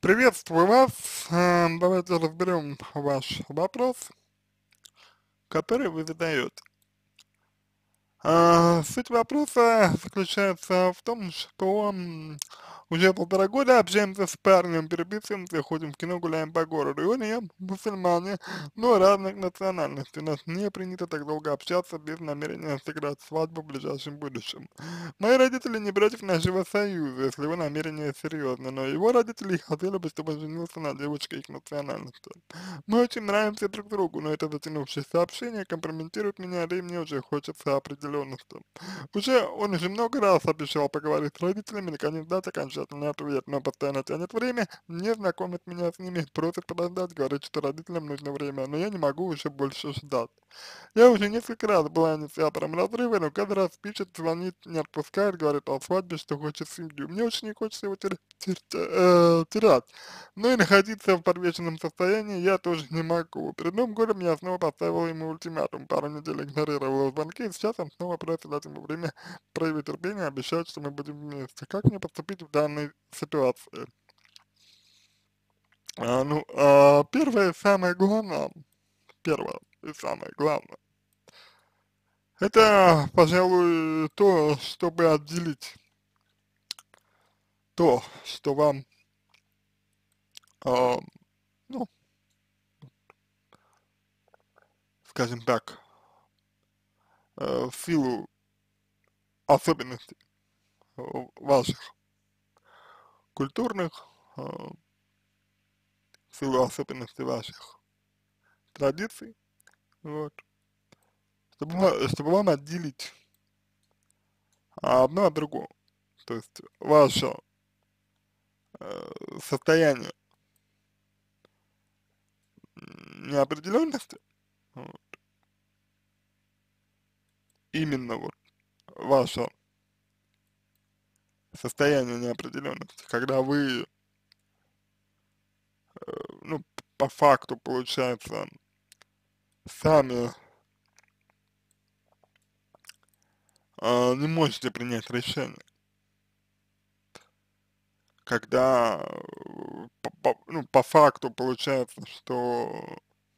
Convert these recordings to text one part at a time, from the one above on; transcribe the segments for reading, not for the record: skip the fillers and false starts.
Приветствую вас. Давайте разберем ваш вопрос, который вы задаете. Суть вопроса заключается в том, что уже 1,5 года общаемся с парнем, переписываемся, ходим в кино, гуляем по городу. И он и я мусульмане, но разных национальностей. У нас не принято так долго общаться без намерения сыграть свадьбу в ближайшем будущем. Мои родители не против нашего союза, если его намерение серьезно, но его родители хотели бы, чтобы он женился на девочке их национальности. Мы очень нравимся друг другу, но это затянувшееся общение компрометирует меня, да и мне уже хочется определенности. Он уже много раз обещал поговорить с родителями, наконец дать окончательный ответ, но постоянно тянет время, не знакомит меня с ними, просит подождать, говорит, что родителям нужно время, но я не могу уже больше ждать. Я уже несколько раз была инициатором разрыва, но каждый раз пишет, звонит, не отпускает, говорит о свадьбе, что хочет семью. Мне очень не хочется его терять. Но и находиться в подвешенном состоянии я тоже не могу. Перед Новым годом я снова поставил ему ультиматум, пару недель игнорировал его звонки, и сейчас он снова просит дать ему время проявить терпение, обещает, что мы будем вместе. Как мне поступить в данной ситуации? Первое и самое главное, первое и самое главное, это, пожалуй, то, чтобы отделить то, что вам, а, ну, скажем так, в силу особенностей ваших культурных, в силу особенностей ваших традиций, вот, чтобы вам отделить одно от другого. То есть ваше состояние неопределенности, вот, именно вот ваше состояние неопределенности, когда вы, ну, по факту, получается, сами не можете принять решение, когда, ну, по факту получается, что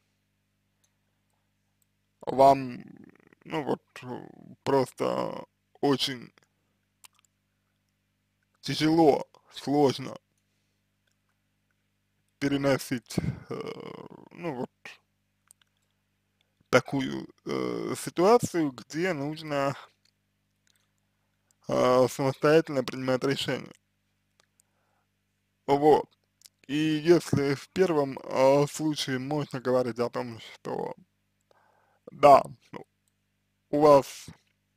вам, ну, вот, просто очень тяжело, сложно переносить, ну, вот, такую ситуацию, где нужно самостоятельно принимать решения. Вот. И если в первом случае можно говорить о том, что да, ну, у вас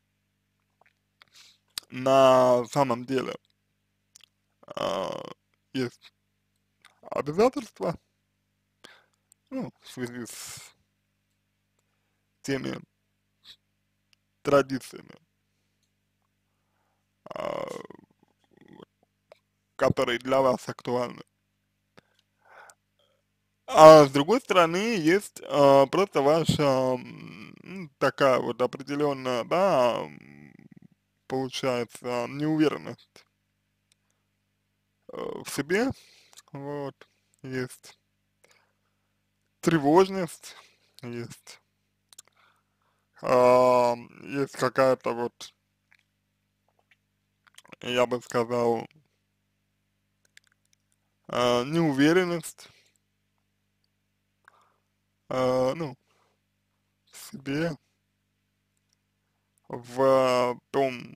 на самом деле а, есть обязательства, ну, в связи с теми традициями, а, которые для вас актуальны. А с другой стороны, есть просто ваша такая вот определенная, да, получается, неуверенность в себе, вот, есть тревожность, есть, есть какая-то вот, я бы сказал, неуверенность, ну, в себе, в том,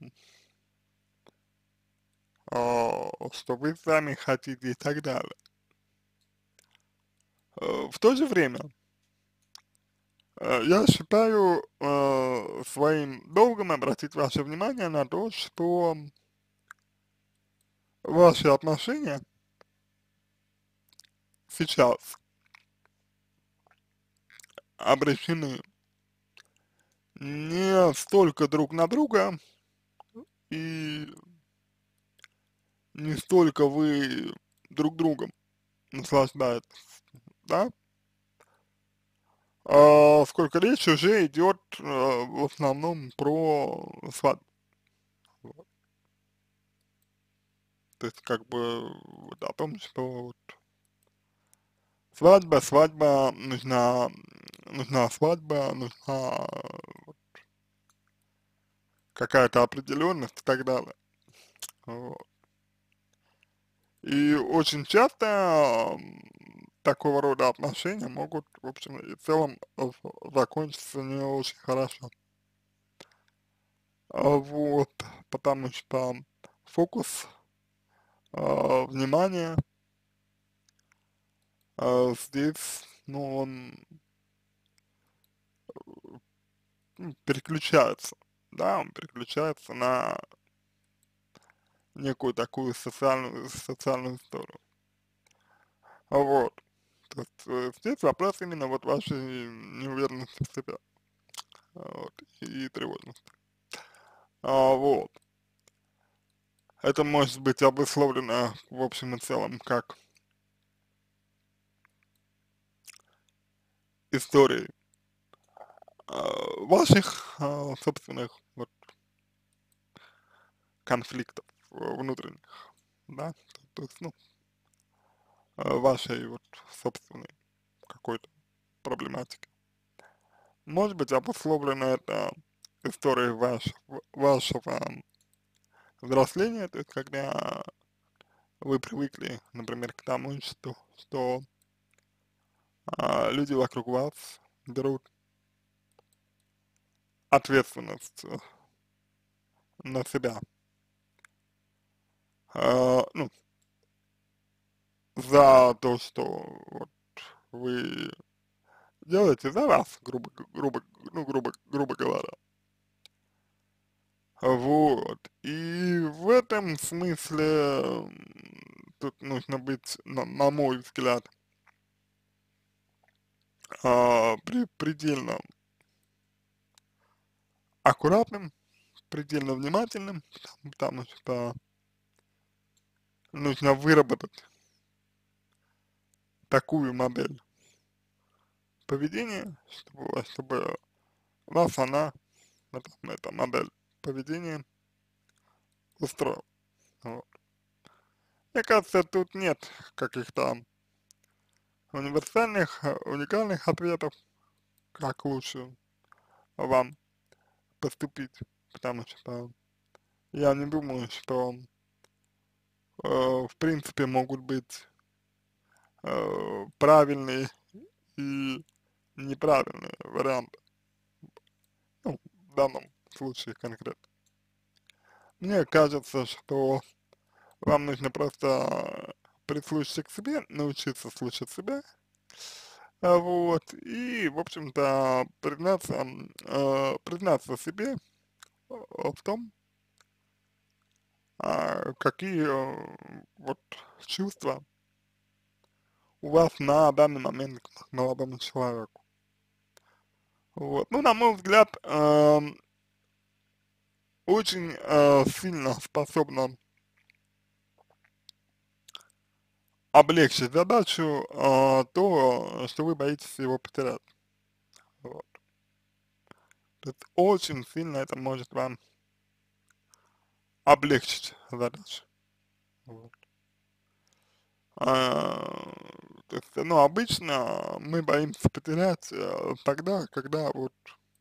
что вы сами хотите и так далее. В то же время, я считаю своим долгом обратить ваше внимание на то, что ваши отношения сейчас обречены не столько друг на друга, и не столько вы друг другом наслаждаетесь, да, сколько речь уже идет в основном про свадьбу. Вот. То есть как бы вот о том, что вот свадьба, нужна свадьба, нужна какая-то определенность и так далее. Вот. И очень часто такого рода отношения могут, в общем и целом, закончиться не очень хорошо. Вот, потому что фокус внимания здесь, ну, он переключается, да, он переключается на некую такую социальную историю. Вот. То есть здесь вопрос именно вот вашей неуверенности в себе, вот, и тревожности. Вот. Это может быть обусловлено в общем и целом как историей ваших собственных вот конфликтов внутренних, да, то есть, ну, вашей вот собственной какой-то проблематики. Может быть обусловлено это историей вашего взросления, то есть когда вы привыкли, например, к тому, что люди вокруг вас берут ответственность на себя, ну, за то, что вот вы делаете за вас, грубо говоря. Вот. И в этом смысле тут нужно быть, на мой взгляд, предельно аккуратным, предельно внимательным, потому что нужно выработать такую модель поведения, чтобы вас она, эта модель поведения устроила. Вот. Мне кажется, тут нет каких-то уникальных ответов, как лучше вам поступить, потому что я не думаю, что в принципе могут быть правильные и неправильные варианты, ну, в данном случае конкретно. Мне кажется, что вам нужно просто прислушаться к себе, научиться слушать себя, вот, и, в общем-то, признаться себе в том, какие вот чувства у вас на данный момент к молодому человеку. Вот. Ну, на мой взгляд, очень сильно способна облегчить задачу то, что вы боитесь его потерять. Вот. То есть очень сильно это может вам облегчить задачу. Вот. То есть, ну, обычно мы боимся потерять тогда, когда вот,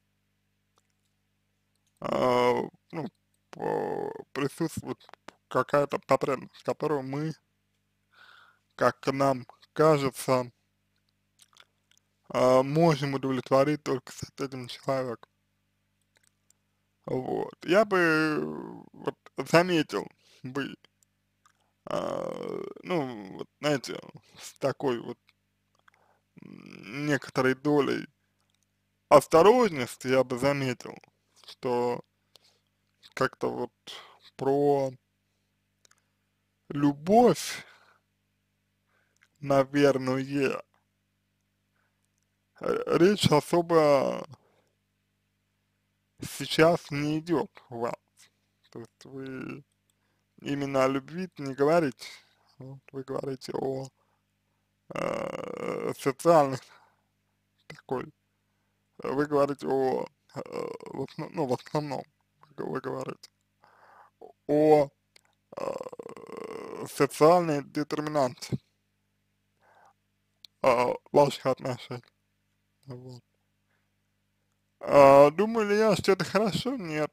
ну, присутствует какая-то потребность, которую мы, как нам кажется, можем удовлетворить только с этим человеком. Вот. Я бы вот заметил бы, ну, вот, знаете, с такой вот некоторой долей осторожности я бы заметил, что как-то вот про любовь, наверное, речь особо сейчас не идет у вас. То есть вы именно о любви не говорите, вот, вы говорите о социальной такой, вы говорите ну, в основном, вы говорите о социальной детерминанте, ваших отношений, вот. Думаю ли я, что это хорошо? Нет.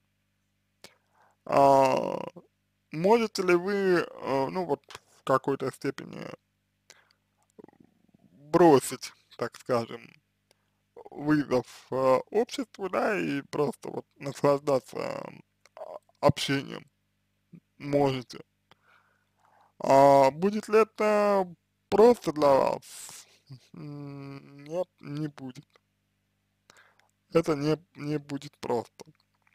А, можете ли вы, ну вот, в какой-то степени бросить, так скажем, вызов обществу, да, и просто вот наслаждаться общением? Можете. Будет ли это просто для вас? Нет, не будет. Это не будет просто.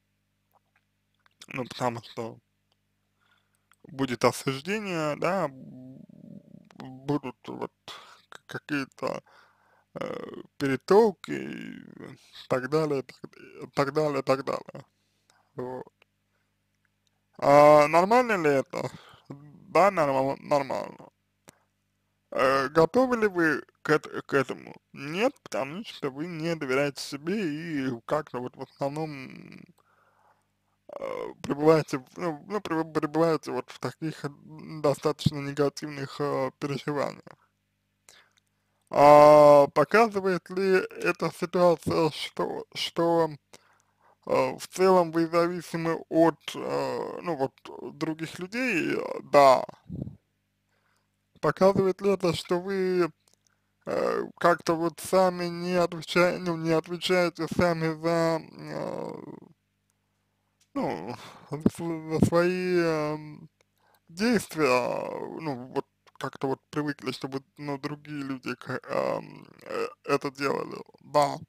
Ну, потому что будет осуждение, да, будут вот какие-то перетолки и так далее, так далее, так далее. Вот. Нормально ли это? Да, нормально. Готовы ли вы к этому? Нет, потому что вы не доверяете себе и как-то вот в основном пребываете, пребываете вот в таких достаточно негативных переживаниях. Показывает ли эта ситуация, что в целом вы зависимы от, ну вот, других людей? Да. Показывает ли это, что вы как-то вот сами не отвечаете сами за, ну, за свои действия, ну, вот как-то вот привыкли, чтобы, ну, другие люди это делали, да.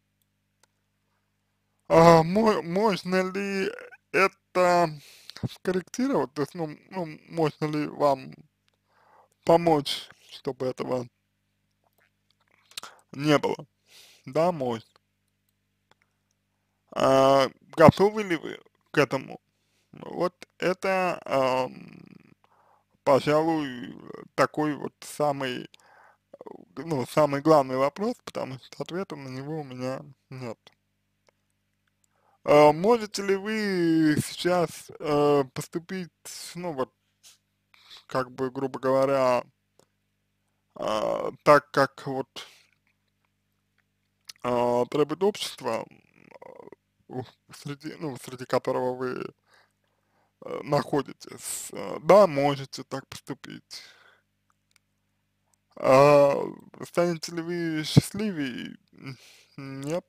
Можно ли это скорректировать, то есть, можно ли вам помочь, чтобы этого не было? Да, можно. Готовы ли вы к этому? Вот это, пожалуй, такой вот самый, ну, самый главный вопрос, потому что ответа на него у меня нет. Можете ли вы сейчас поступить, ну вот, как бы, грубо говоря, так, как вот требует общество, среди которого вы находитесь? Да, можете так поступить. А, станете ли вы счастливее? Нет,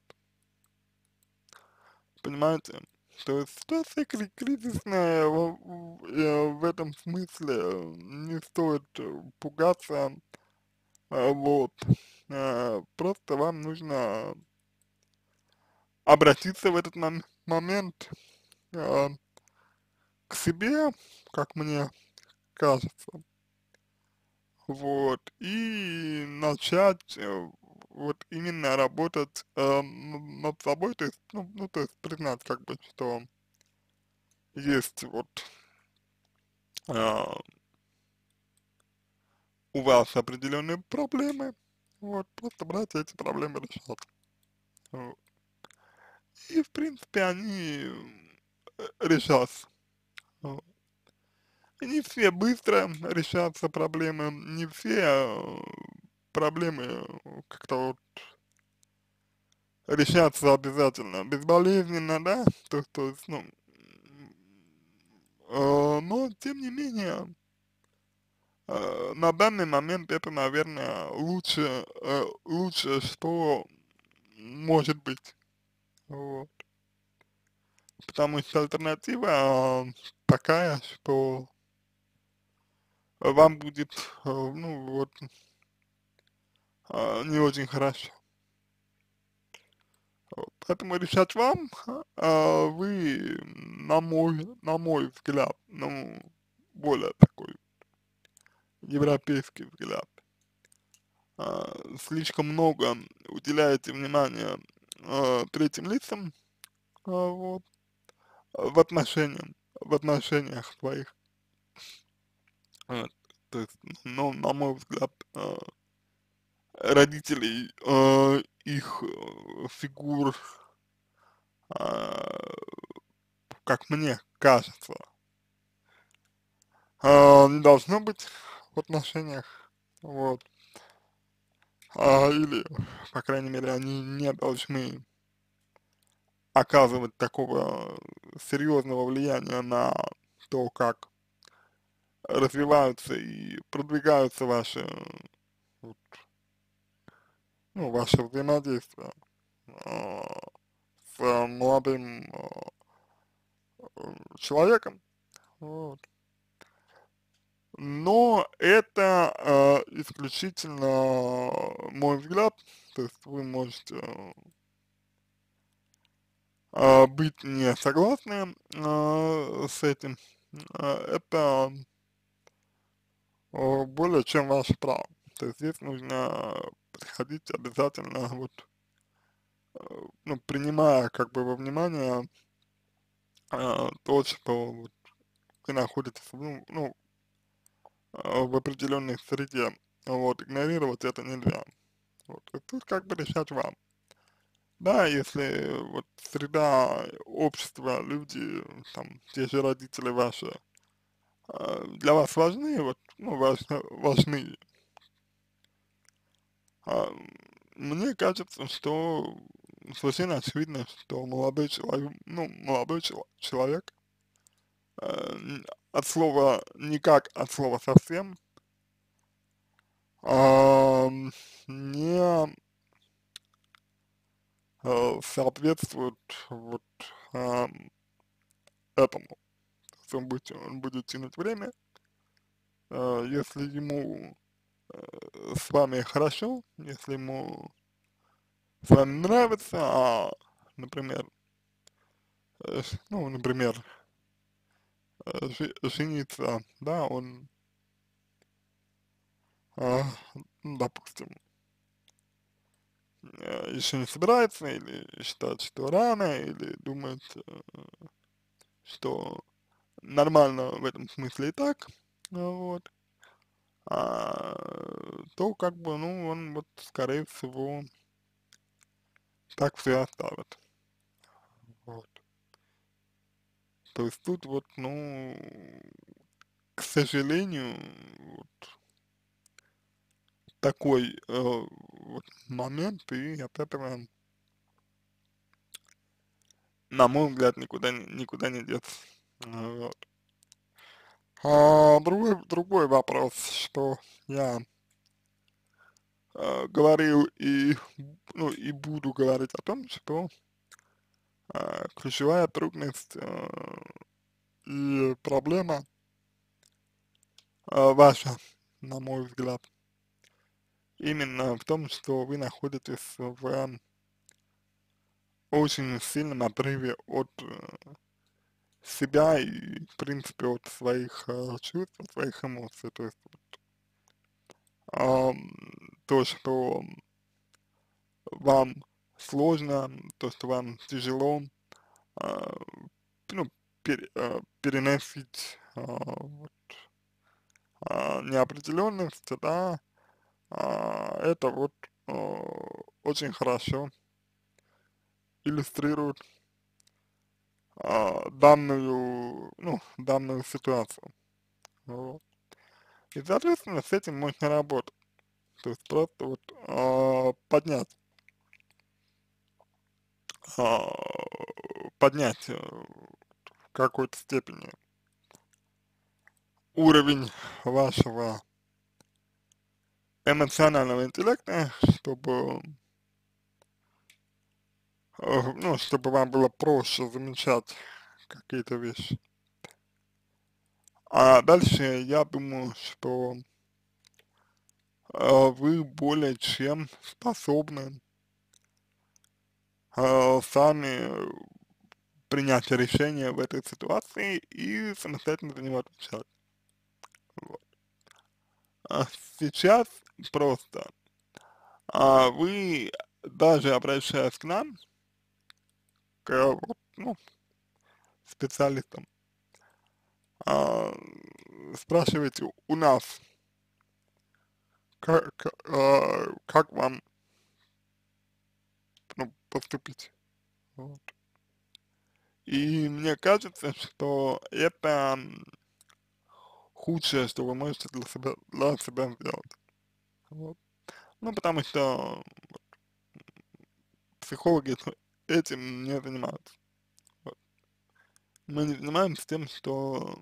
понимаете? То есть ситуация кризисная в этом смысле, не стоит пугаться, вот. Просто вам нужно обратиться в этот момент а, к себе, как мне кажется, вот, и начать вот именно работать над собой, то есть, то есть признать как бы, что есть вот а, у вас определенные проблемы, вот, просто брать эти проблемы решать. Вот. И, в принципе, они решатся. Вот. И не все быстро решатся проблемы, не все проблемы как-то вот решаться обязательно безболезненно, да, то есть, ну, но тем не менее, на данный момент это, наверное, лучше, что может быть, вот, потому что альтернатива такая, что вам будет, ну, вот, не очень хорошо. Вот. Поэтому решать вам, вы, на мой взгляд, ну, более такой европейский взгляд, слишком много уделяете внимания третьим лицам, вот, в отношениях своих, вот. То есть, ну, на мой взгляд, родителей, их фигур, а, как мне кажется, не должно быть в отношениях, вот. или, по крайней мере, они не должны оказывать такого серьезного влияния на то, как развиваются и продвигаются ваши, вот, ну, ваше взаимодействие с молодым человеком, вот. Но это исключительно мой взгляд, то есть вы можете быть не согласны с этим, это более чем ваше право. То есть здесь нужно подходить обязательно, вот, ну, принимая как бы во внимание то, что вот вы находитесь, в определенной среде, вот, игнорировать это нельзя. Вот, и тут как бы решать вам. Да, если вот среда, общество, люди, там, те же родители ваши, для вас важны, вот, ну, важны, а, мне кажется, что совершенно очевидно, что молодой человек, человек, от слова никак, от слова совсем, не соответствует вот ам, этому. То есть он будет тянуть время, если ему с вами хорошо, если ему с вами нравится, например, например, жениться, да, он, а, допустим, еще не собирается, или считает, что рано, или думает, что нормально в этом смысле и так, вот, то как бы, ну, он вот, скорее всего, так все и оставит, вот. То есть тут вот, ну, к сожалению, вот такой вот момент, и от этого, на мой взгляд, никуда не деться. Вот. Другой вопрос, что я говорил и, ну, и буду говорить о том, что ключевая трудность и проблема ваша, на мой взгляд, именно в том, что вы находитесь в очень сильном отрыве от себя и, в принципе, от своих чувств, от своих эмоций. То есть ам, то, что вам сложно, то, что вам тяжело, а, ну, переносить вот, неопределенность, да, это вот очень хорошо иллюстрирует данную ситуацию. Вот. И, соответственно, с этим можно работать. То есть просто вот поднять, а, поднять в какой-то степени уровень вашего эмоционального интеллекта, чтобы, чтобы вам было проще замечать какие-то вещи. А дальше я думаю, что вы более чем способны сами принять решение в этой ситуации и самостоятельно за него отвечать. Вот. А сейчас просто вы, даже обращаясь к нам, вот, ну, специалистам, а, спрашиваете у нас, как вам, ну, поступить. Вот. И мне кажется, что это худшее, что вы можете для себя сделать. Вот. Ну, потому что психологи этим не занимаются. Вот. Мы не занимаемся тем, что,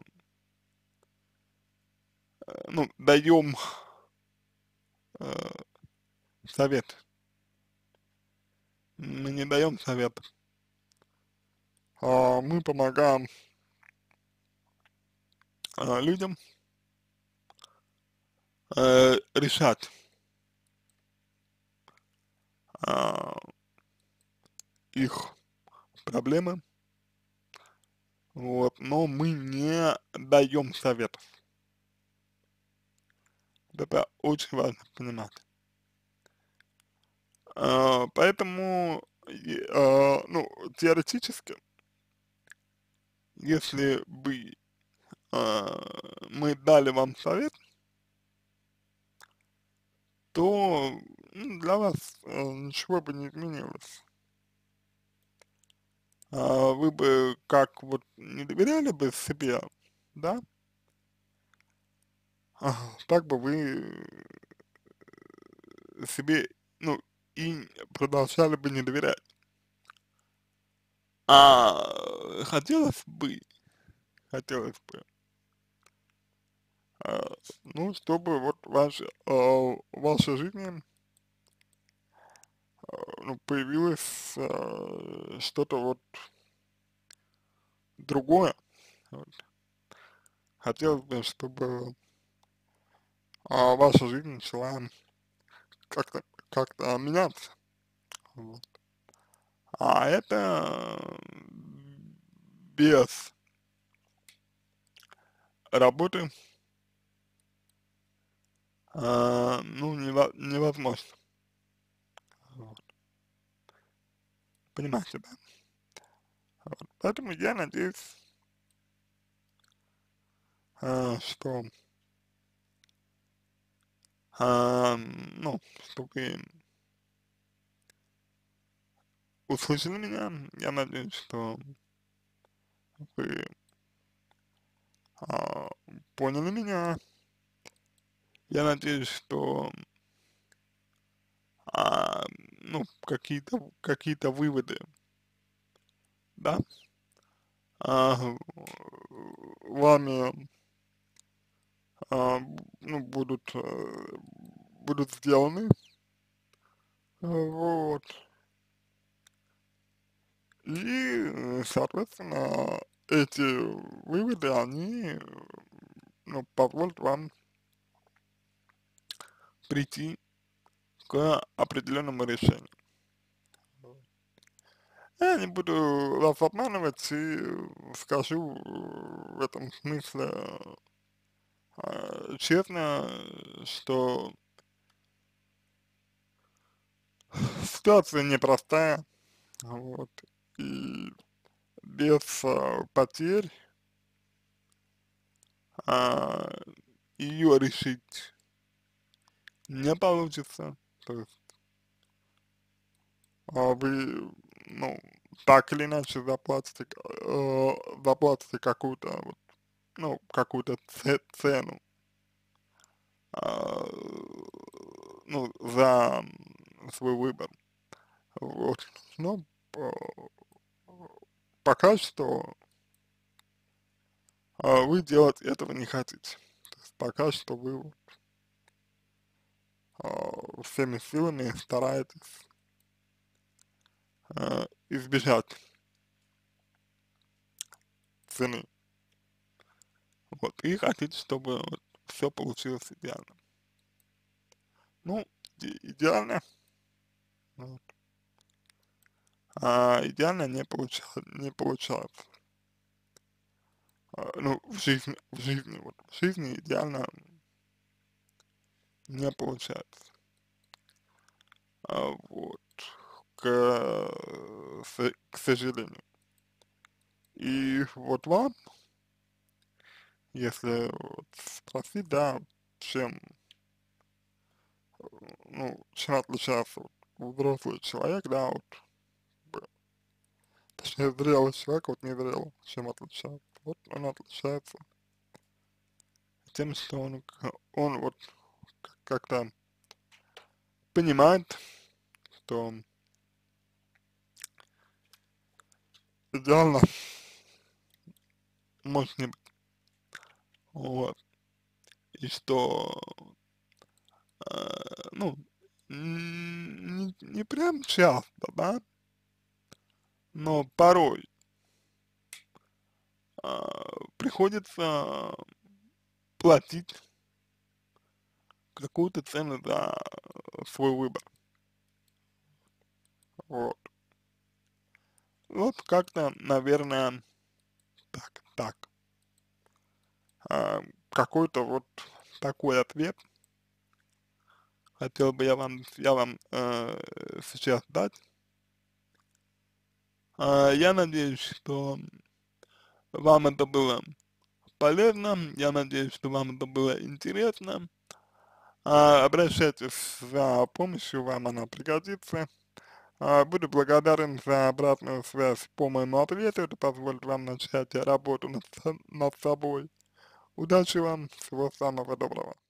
ну, даем э, совет. Мы не даем совет, а мы помогаем людям решать а, их проблемы, вот, но мы не даем советов. Вот это очень важно понимать. Поэтому, ну, теоретически, если бы мы дали вам совет, то для вас ничего бы не изменилось. Вы бы как вот не доверяли бы себе, да, так бы вы себе, ну, и продолжали бы не доверять. Хотелось бы, хотелось бы, ну, чтобы вот в вашей жизни, ну, появилось что-то вот другое. Вот. Хотелось бы, чтобы ваша жизнь начала как-то меняться. Вот. А это без работы, ну, невозможно. Вот. Понимаете, да? Вот. Поэтому я надеюсь, что, ну, что вы услышали меня. Я надеюсь, что вы а, поняли меня. Я надеюсь, что а, ну, какие-то выводы, да, а, вами, ну, будут сделаны, вот, и, соответственно, эти выводы, они, ну, позволят вам прийти к определенному решению. Я не буду вас обманывать и скажу в этом смысле честно, что ситуация непростая, вот, и без потерь а, ее решить не получится. То есть вы, ну, так или иначе заплатите какую-то, вот, ну, какую-то цену, а, ну, за свой выбор. Вот. Но по- пока что вы делать этого не хотите. То есть пока что вы вот, всеми силами стараетесь избежать цены. Вот. И хотите, чтобы вот, все получилось идеально. Ну, идеально, вот. Идеально не получается. Ну, вот, в жизни идеально не получается. Вот, к сожалению. И вот вам, если вот спросить, да, чем, ну, чем отличается вот взрослый человек, да, вот, б- точнее, зрелый человек от незрелого, чем отличается? Вот он отличается тем, что он вот как-то понимает, что идеально может не быть, вот, и что, ну, не прям часто, да, но порой приходится платить какую-то цену за свой выбор, вот. Вот как-то, наверное, так. Какой-то вот такой ответ хотел бы я вам сейчас дать. Я надеюсь, что вам это было полезно, я надеюсь, что вам это было интересно. Обращайтесь за помощью, вам она пригодится. Буду благодарен за обратную связь по моему ответу, это позволит вам начать работу над собой. Удачи вам, всего самого доброго.